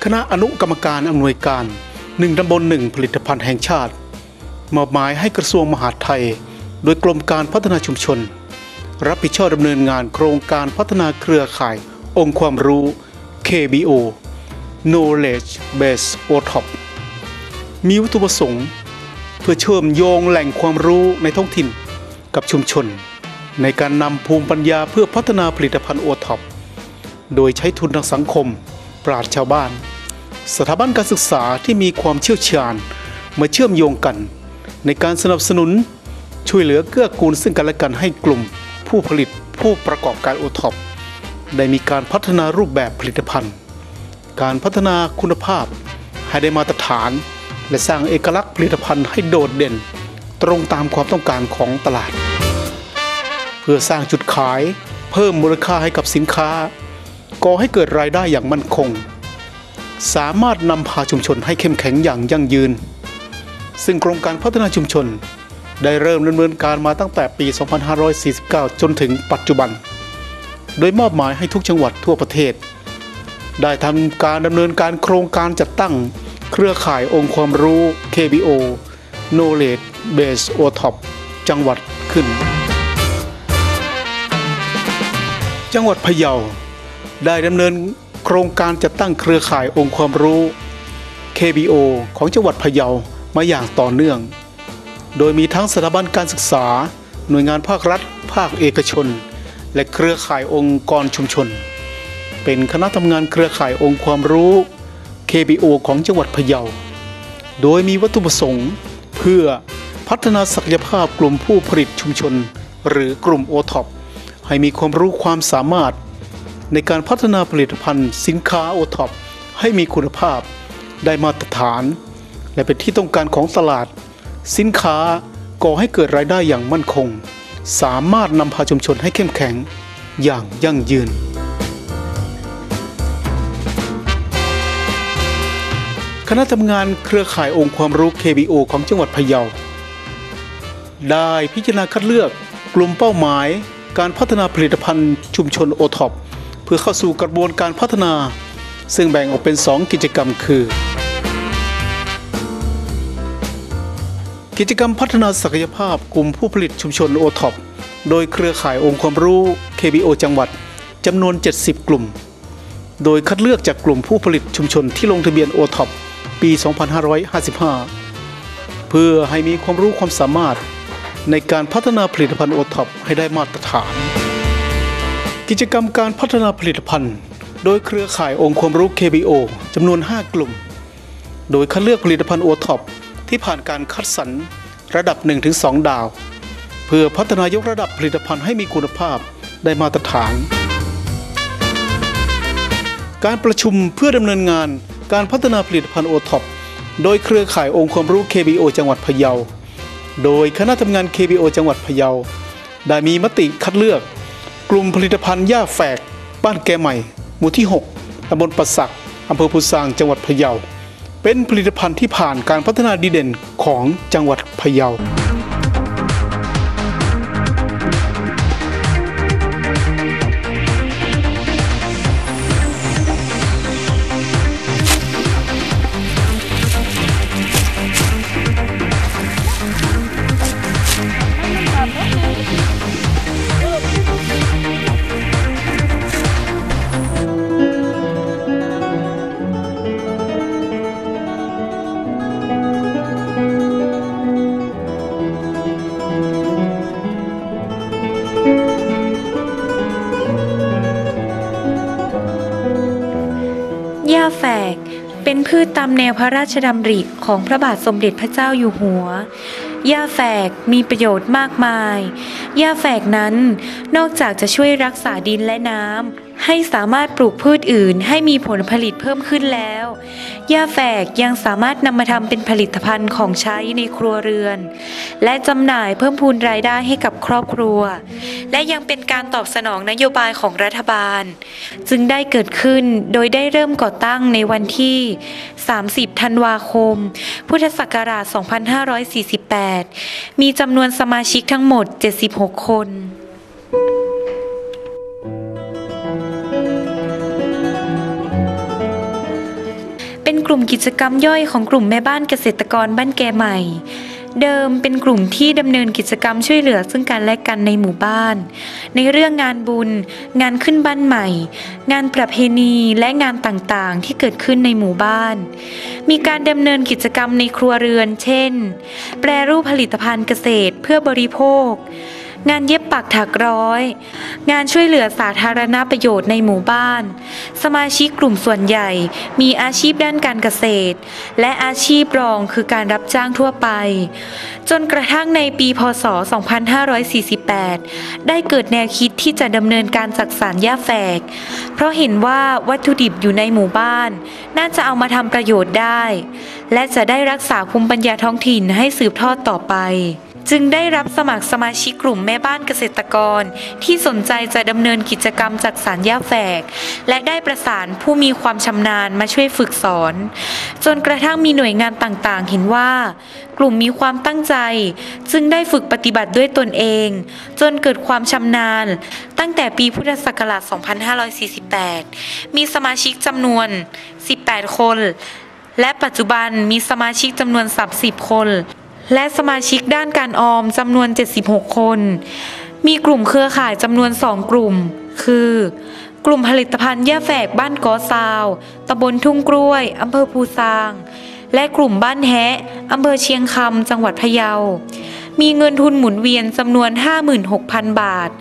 คณะอนุกรรมการอำนวยการ1 ตำบล 1 ผลิตภัณฑ์แห่งชาติมอบหมายให้กระทรวงมหาดไทยโดยกรมการพัฒนาชุมชนรับผิดชอบดำเนินงานโครงการพัฒนาเครือข่ายองค์ความรู้ KBO Knowledge Base OTOP มีวัตถุประสงค์เพื่อเชื่อมโยงแหล่งความรู้ในท้องถิ่นกับชุมชนในการนำภูมิปัญญาเพื่อพัฒนาผลิตภัณฑ์ OTOP โดยใช้ทุนทางสังคมปราชญ์ชาวบ้านสถาบันการศึกษาที่มีความเชี่ยวชาญมาเชื่อมโยงกันในการสนับสนุนช่วยเหลือเกื้อกูลซึ่งกันและกันให้กลุ่มผู้ผลิตผู้ประกอบการ OTOP ได้มีการพัฒนารูปแบบผลิตภัณฑ์การพัฒนาคุณภาพให้ได้มาตรฐานและสร้างเอกลักษณ์ผลิตภัณฑ์ให้โดดเด่นตรงตามความต้องการของตลาดเพื่อสร้างจุดขายเพิ่มมูลค่าให้กับสินค้าก่อให้เกิดรายได้อย่างมั่นคงสามารถนำพาชุมชนให้เข้มแข็งอย่างยั่งยืนซึ่งโครงการพัฒนาชุมชนได้เริ่มดำเนินการมาตั้งแต่ปี 2549 จนถึงปัจจุบันโดยมอบหมายให้ทุกจังหวัดทั่วประเทศได้ทำการดำเนินการโครงการจัดตั้งเครือข่ายองค์ความรู้ KBO Knowledge Base OTOP จังหวัดขึ้นจังหวัดพะเยาได้ดำเนินโครงการจัดตั้งเครือข่ายองค์ความรู้ KBO ของจังหวัดพะเยามาอย่างต่อเนื่องโดยมีทั้งสถาบันการศึกษาหน่วยงานภาครัฐภาคเอกชนและเครือข่ายองค์กรชุมชนเป็นคณะทำงานเครือข่ายองค์ความรู้ KBO ของจังหวัดพะเยาโดยมีวัตถุประสงค์เพื่อพัฒนาศักยภาพกลุ่มผู้ผลิตชุมชนหรือกลุ่ม OTOP ให้มีความรู้ความสามารถในการพัฒนาผลิตภัณฑ์สินค้า OTOP ให้มีคุณภาพได้มาตรฐานและเป็นที่ต้องการของตลาดสินค้าก่อให้เกิดรายได้อย่างมั่นคงสามารถนำพาชุมชนให้เข้มแข็งอย่างยั่งยืนคณะทำงานเครือข่ายองค์ความรู้ KBO ของจังหวัดพะเยาได้พิจารณาคัดเลือกกลุ่มเป้าหมายการพัฒนาผลิตภัณฑ์ชุมชน OTOP เพื่อเข้าสู่กระบวนการพัฒนาซึ่งแบ่งออกเป็น2กิจกรรมคือกิจกรรมพัฒนาศักยภาพกลุ่มผู้ผลิตชุมชน OTOP โดยเครือข่ายองค์ความรู้ KBO จังหวัดจำนวน70กลุ่มโดยคัดเลือกจากกลุ่มผู้ผลิตชุมชนที่ลงทะเบียน OTOP ปี 2555 เพื่อให้มีความรู้ความสามารถในการพัฒนาผลิตภัณฑ์ OTOP ให้ได้มาตรฐานกิจกรรมการพัฒนาผลิตภัณฑ์โดยเครือข่ายองค์ความรู้ KBO จำนวน5กลุ่มโดยคัดเลือกผลิตภัณฑ์ OTOP ที่ผ่านการคัดสรรระดับ 1-2 ดาวเพื่อพัฒนายกระดับผลิตภัณฑ์ให้มีคุณภาพได้มาตรฐานการประชุมเพื่อดำเนินงานการพัฒนาผลิตภัณฑ์ OTOP โดยเครือข่ายองค์ความรู้ KBO จังหวัดพะเยาโดยคณะทำงาน KBO จังหวัดพะเยาได้มีมติคัดเลือกกลุ่มผลิตภัณฑ์หญ้าแฝกบ้านแกใหม่หมู่ที่ 6 ตำบลปะสักอำเภอพุทธางจังหวัดพะเยาเป็นผลิตภัณฑ์ที่ผ่านการพัฒนาดีเด่นของจังหวัดพะเยาหญ้าแฝกเป็นพืชตามแนวพระราชดำริของพระบาทสมเด็จพระเจ้าอยู่หัวหญ้าแฝกมีประโยชน์มากมายหญ้าแฝกนั้นนอกจากจะช่วยรักษาดินและน้ำให้สามารถปลูกพืชอื่นให้มีผลผลิตเพิ่มขึ้นแล้วหญ้าแฝกยังสามารถนำมาทำเป็นผลิตภัณฑ์ของใช้ในครัวเรือนและจำหน่ายเพิ่มพูนรายได้ให้กับครอบครัวและยังเป็นการตอบสนองนโยบายของรัฐบาลจึงได้เกิดขึ้นโดยได้เริ่มก่อตั้งในวันที่30 ธันวาคม พุทธศักราช 2548 มีจำนวนสมาชิกทั้งหมด 76 คนกลุ่มกิจกรรมย่อยของกลุ่มแม่บ้านเกษตรกรบ้านแกใหม่เดิมเป็นกลุ่มที่ดำเนินกิจกรรมช่วยเหลือซึ่งกันและกันในหมู่บ้านในเรื่องงานบุญงานขึ้นบ้านใหม่งานประเพณีและงานต่างๆที่เกิดขึ้นในหมู่บ้านมีการดำเนินกิจกรรมในครัวเรือนเช่นแปรรูปผลิตภัณฑ์เกษตรเพื่อบริโภคงานเย็บปักถักร้อยงานช่วยเหลือสาธารณประโยชน์ในหมู่บ้านสมาชิกกลุ่มส่วนใหญ่มีอาชีพด้านการเกษตรและอาชีพรองคือการรับจ้างทั่วไปจนกระทั่งในปีพ.ศ. 2548ได้เกิดแนวคิดที่จะดำเนินการจักสานหญ้าแฝกเพราะเห็นว่าวัตถุดิบอยู่ในหมู่บ้านน่าจะเอามาทำประโยชน์ได้และจะได้รักษาภูมิปัญญาท้องถิ่นให้สืบทอดต่อไปจึงได้รับสมัครสมาชิกกลุ่มแม่บ้านเกษตรกรที่สนใจจะดำเนินกิจกรรมจักสานหญ้าแฝกและได้ประสานผู้มีความชำนาญมาช่วยฝึกสอนจนกระทั่งมีหน่วยงานต่างๆเห็นว่ากลุ่มมีความตั้งใจจึงได้ฝึกปฏิบัติด้วยตนเองจนเกิดความชำนาญตั้งแต่ปีพุทธศักราช 2548 มีสมาชิกจำนวน 18 คนและปัจจุบันมีสมาชิกจำนวน 30 คนและสมาชิกด้านการออมจำนวน 76 คน มีกลุ่มเครือข่ายจำนวน 2 กลุ่ม คือ กลุ่มผลิตภัณฑ์หญ้าแฝกบ้านกอซาวตำบลทุ่งกล้วยอำเภอภูซางและกลุ่มบ้านแฮะอำเภอเชียงคำจังหวัดพะเยามีเงินทุนหมุนเวียนจำนวน 56,000 บาท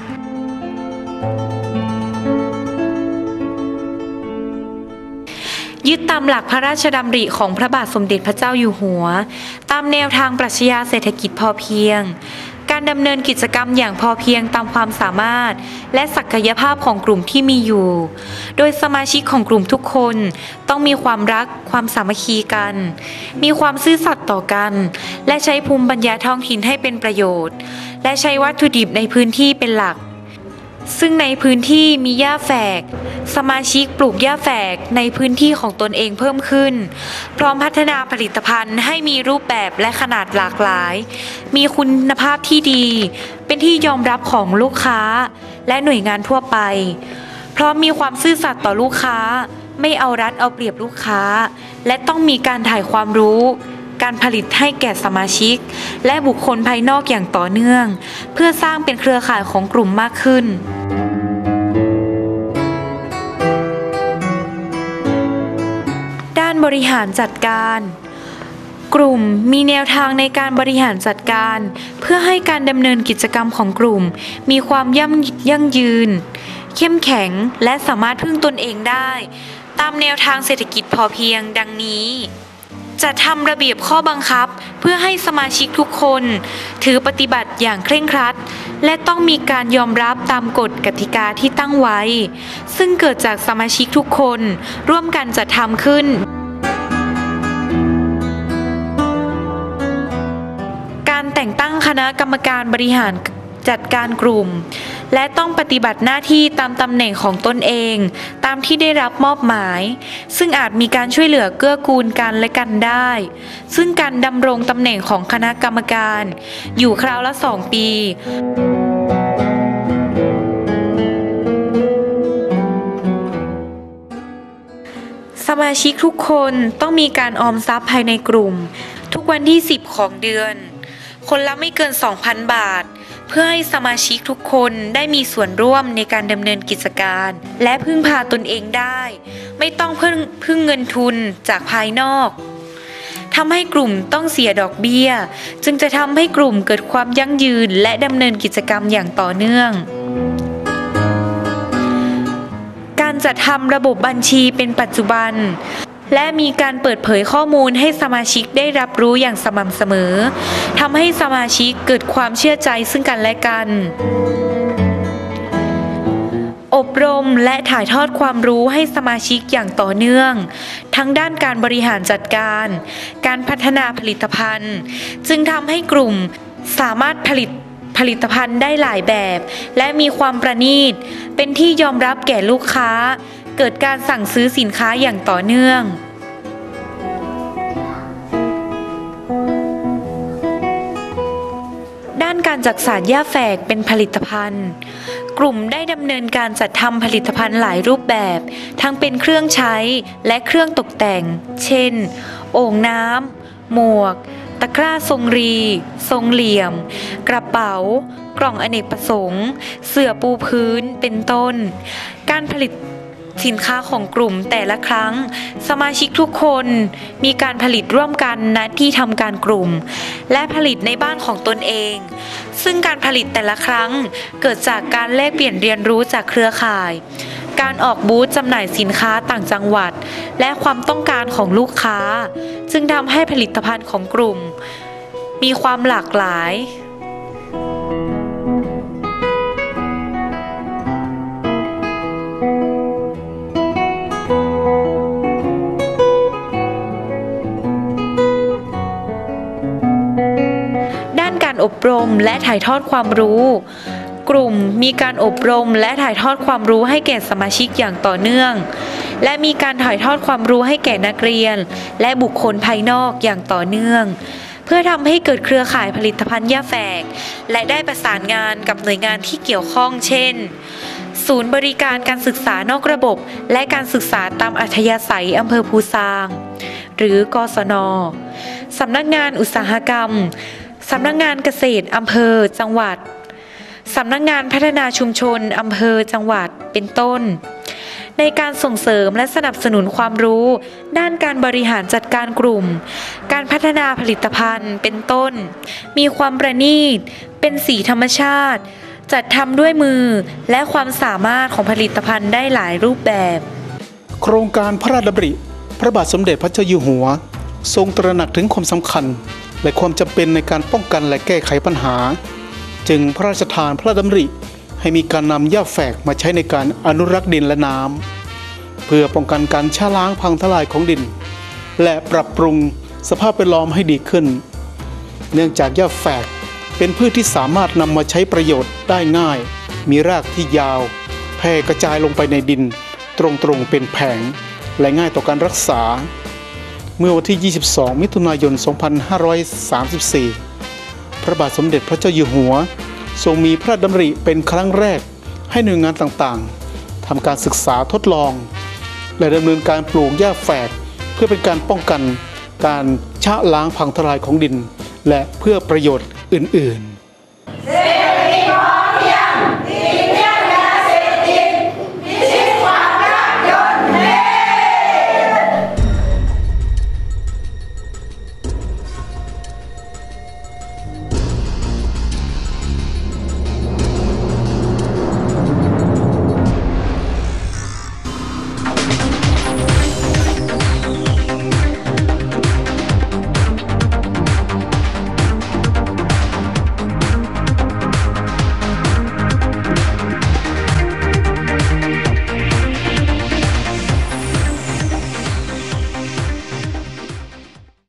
ยึดตามหลักพระราชดำริของพระบาทสมเด็จพระเจ้าอยู่หัวตามแนวทางปรัชญาเศรษฐกิจพอเพียงการดำเนินกิจกรรมอย่างพอเพียงตามความสามารถและศักยภาพของกลุ่มที่มีอยู่โดยสมาชิกของกลุ่มทุกคนต้องมีความรักความสามัคคีกันมีความซื่อสัตย์ต่อกันและใช้ภูมิปัญญาท้องถิ่นให้เป็นประโยชน์และใช้วัตถุดิบในพื้นที่เป็นหลักซึ่งในพื้นที่มีหญ้าแฝกสมาชิกปลูกหญ้าแฝกในพื้นที่ของตนเองเพิ่มขึ้นพร้อมพัฒนาผลิตภัณฑ์ให้มีรูปแบบและขนาดหลากหลายมีคุณภาพที่ดีเป็นที่ยอมรับของลูกค้าและหน่วยงานทั่วไปพร้อมมีความซื่อสัตย์ต่อลูกค้าไม่เอารัดเอาเปรียบลูกค้าและต้องมีการถ่ายความรู้การผลิตให้แก่สมาชิกและบุคคลภายนอกอย่างต่อเนื่องเพื่อสร้างเป็นเครือข่ายของกลุ่มมากขึ้นด้านบริหารจัดการกลุ่มมีแนวทางในการบริหารจัดการเพื่อให้การดำเนินกิจกรรมของกลุ่มมีความยั่งยืนเข้มแข็งและสามารถพึ่งตนเองได้ตามแนวทางเศรษฐกิจพอเพียงดังนี้จะทำระเบียบข้อบังคับเพื่อให้สมาชิกทุกคนถือปฏิบัติอย่างเคร่งครัดและต้องมีการยอมรับตามกฎกติกาที่ตั้งไว้ซึ่งเกิดจากสมาชิกทุกคนร่วมกันจัดทำขึ้นการแต่งตั้งคณะกรรมการบริหารจัดการกลุ่มและต้องปฏิบัติหน้าที่ตามตำแหน่งของตนเองตามที่ได้รับมอบหมายซึ่งอาจมีการช่วยเหลือเกื้อกูลกันและกันได้ซึ่งการดำรงตำแหน่งของคณะกรรมการอยู่คราวละ 2 ปีสมาชิกทุกคนต้องมีการออมทรัพย์ภายในกลุ่มทุกวันที่ 10 ของเดือนคนละไม่เกิน 2,000 บาทเพื่อให้สมาชิกทุกคนได้มีส่วนร่วมในการดำเนินกิจการและพึ่งพาตนเองได้ไม่ต้องพึ่งเงินทุนจากภายนอกทำให้กลุ่มต้องเสียดอกเบี้ยจึงจะทำให้กลุ่มเกิดความยั่งยืนและดำเนินกิจกรรมอย่างต่อเนื่องการจัดทำระบบบัญชีเป็นปัจจุบันและมีการเปิดเผยข้อมูลให้สมาชิกได้รับรู้อย่างสม่ำเสมอทำให้สมาชิกเกิดความเชื่อใจซึ่งกันและกันอบรมและถ่ายทอดความรู้ให้สมาชิกอย่างต่อเนื่องทั้งด้านการบริหารจัดการการพัฒนาผลิตภัณฑ์จึงทำให้กลุ่มสามารถผลิตภัณฑ์ได้หลายแบบและมีความประณีตเป็นที่ยอมรับแก่ลูกค้าเกิดการสั่งซื้อสินค้าอย่างต่อเนื่องด้านการจักสานหญ้าแฝกเป็นผลิตภัณฑ์กลุ่มได้ดำเนินการจัดทำผลิตภัณฑ์หลายรูปแบบ ทั้งเป็นเครื่องใช้และเครื่องตกแต่ง เช่น โอ่งน้ำ หมวก ตะกร้าทรงรี ทรงเหลี่ยม กระเป๋า กล่องอเนกประสงค์ เสื่อปูพื้น เป็นต้น การผลิตสินค้าของกลุ่มแต่ละครั้งสมาชิกทุกคนมีการผลิตร่วมกันณที่ทำการกลุ่มและผลิตในบ้านของตนเองซึ่งการผลิตแต่ละครั้งเกิดจากการแลกเปลี่ยนเรียนรู้จากเครือข่ายการออกบูธจำหน่ายสินค้าต่างจังหวัดและความต้องการของลูกค้าจึงทำให้ผลิตภัณฑ์ของกลุ่มมีความหลากหลายอบรมและถ่ายทอดความรู้กลุ่มมีการอบรมและถ่ายทอดความรู้ให้แก่สมาชิกอย่างต่อเนื่องและมีการถ่ายทอดความรู้ให้แก่นักเรียนและบุคคลภายนอกอย่างต่อเนื่องเพื่อทำให้เกิดเครือข่ายผลิตภัณฑ์ย่าแฝกและได้ประสานงานกับหน่วยงานที่เกี่ยวข้องเช่นศูนย์บริการการศึกษานอกระบบและการศึกษาตามอัธยาศัยอำเภอภูซางหรือกศน.สำนักงานอุตสาหกรรมสำนักงานเกษตรอำเภอจังหวัดสำนักงานพัฒนาชุมชนอำเภอจังหวัดเป็นต้นในการส่งเสริมและสนับสนุนความรู้ด้านการบริหารจัดการกลุ่มการพัฒนาผลิตภัณฑ์เป็นต้นมีความประณีตเป็นสีธรรมชาติจัดทำด้วยมือและความสามารถของผลิตภัณฑ์ได้หลายรูปแบบโครงการพระราชดำริพระบาทสมเด็จพระเจ้าอยู่หัวทรงตระหนักถึงความสำคัญและความจำเป็นในการป้องกันและแก้ไขปัญหาจึงพระราชทานพระราชดำริให้มีการนำหญ้าแฝกมาใช้ในการอนุรักษ์ดินและน้ำเพื่อป้องกันการชะล้างพังทลายของดินและปรับปรุงสภาพแวดล้อมให้ดีขึ้นเนื่องจากหญ้าแฝกเป็นพืชที่สามารถนำมาใช้ประโยชน์ได้ง่ายมีรากที่ยาวแผ่กระจายลงไปในดินตรงๆเป็นแผงและง่ายต่อการรักษาเมื่อวันที่ 22 มิถุนายน 2534 พระบาทสมเด็จพระเจ้าอยู่หัวทรงมีพระราชดำริเป็นครั้งแรกให้หน่วยงานต่างๆทำการศึกษาทดลองและดำเนินการปลูกหญ้าแฝกเพื่อเป็นการป้องกันการชะล้างพังทลายของดินและเพื่อประโยชน์อื่นๆ